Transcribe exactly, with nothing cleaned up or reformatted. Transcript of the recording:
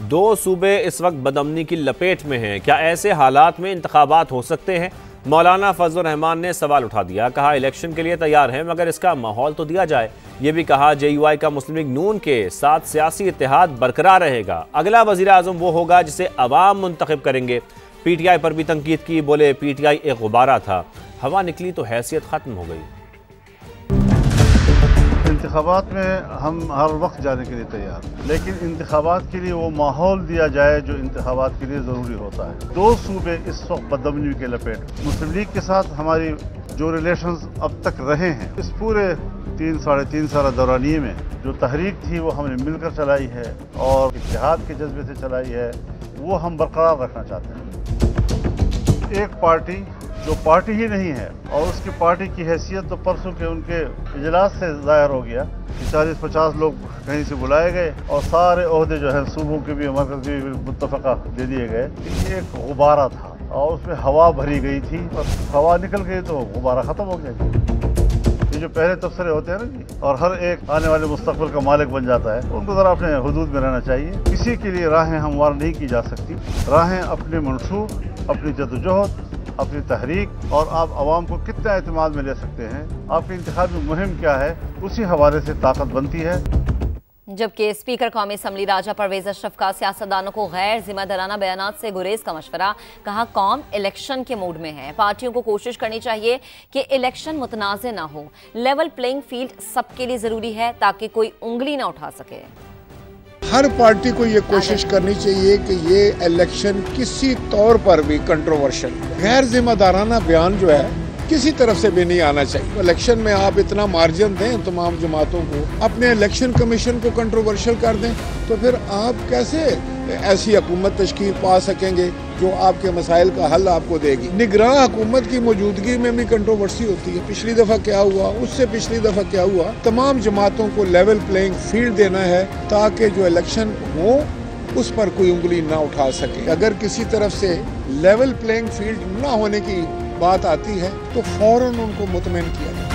दो सूबे इस वक्त बदअमनी की लपेट में हैं। क्या ऐसे हालात में इंतखाबात हो सकते हैं? मौलाना फजल रहमान ने सवाल उठा दिया। कहा इलेक्शन के लिए तैयार हैं मगर इसका माहौल तो दिया जाए। ये भी कहा जे यू आई का मुस्लिम लीग नून के साथ सियासी इत्तेहाद बरकरार रहेगा। अगला वजीर आजम वो होगा जिसे अवाम मुंतखब करेंगे। पी टी आई पर भी तनकीद की। बोले पी टी आई एक गुब्बारा था, हवा निकली तो हैसियत खत्म हो गई। इंतखाबात में हम हर वक्त जाने के लिए तैयार, लेकिन इंतखाबात के लिए वो माहौल दिया जाए जो इंतखाबात के लिए ज़रूरी होता है। दो सूबे इस वक्त बदअमनी के लपेट। मुस्लिम लीग के साथ हमारी जो रिलेशंस अब तक रहे हैं, इस पूरे तीन साढ़े तीन साल दौरानिए में जो तहरीक थी वो हमने मिलकर चलाई है और इत्तेहाद के जज्बे से चलाई है, वो हम बरकरार रखना चाहते हैं। एक पार्टी जो पार्टी ही नहीं है और उसकी पार्टी की हैसियत तो परसों के उनके इजलास से जाहिर हो गया कि चालीस पचास लोग कहीं से बुलाए गए और सारे ओहदे जो है सूबों के भी मरकज़ के भी मुत्तफ़क़ा दे दिए गए। ये एक गुब्बारा था और उसमें हवा भरी गई थी और हवा निकल गई तो गुब्बारा ख़त्म हो गया। ये जो पहले तबसरे होते हैं ना जी, और हर एक आने वाले मुस्तक़बिल का मालिक बन जाता है, उनको ज़रा अपने हुदूद में रहना चाहिए। किसी के लिए राहें हमवार नहीं की जा सकती। राहें अपने मंसूब, अपनी जद्दोजहद, अपनी तहरीक और आप आवाम को कितना एतमाद में ले सकते हैं, आपकी इंतखाबी मुहिम क्या है, उसी हवाले से ताकत बनती है। जबकि स्पीकर कौमी असम्बली राजा परवेज अशरफ का सियासतदानों को गैर जिम्मेदाराना बयानात से गुरेज का मशवरा। कहा कौम इलेक्शन के मूड में है, पार्टियों को कोशिश करनी चाहिए कि इलेक्शन मुतनाज़ ना हो। लेवल प्लेइंग फील्ड सबके लिए जरूरी है ताकि कोई उंगली ना उठा सके। हर पार्टी को ये कोशिश करनी चाहिए कि ये इलेक्शन किसी तौर पर भी कंट्रोवर्शियल, गैर जिम्मेदाराना बयान जो है किसी तरफ से भी नहीं आना चाहिए। इलेक्शन में आप इतना मार्जिन दें तमाम जमातों को, अपने इलेक्शन कमीशन को कंट्रोवर्शियल कर दें, तो फिर आप कैसे ऐसी हुकूमत तश्कील पा सकेंगे जो आपके मसाइल का हल आपको देगी। निगरान हुकूमत की मौजूदगी में भी कंट्रोवर्सी होती है। पिछली दफ़ा क्या हुआ, उससे पिछली दफ़ा क्या हुआ। तमाम जमातों को लेवल प्लेइंग फील्ड देना है ताकि जो इलेक्शन हो उस पर कोई उंगली ना उठा सके। अगर किसी तरफ से लेवल प्लेइंग फील्ड ना होने की बात आती है तो फौरन उनको मुतमईन किया जाए।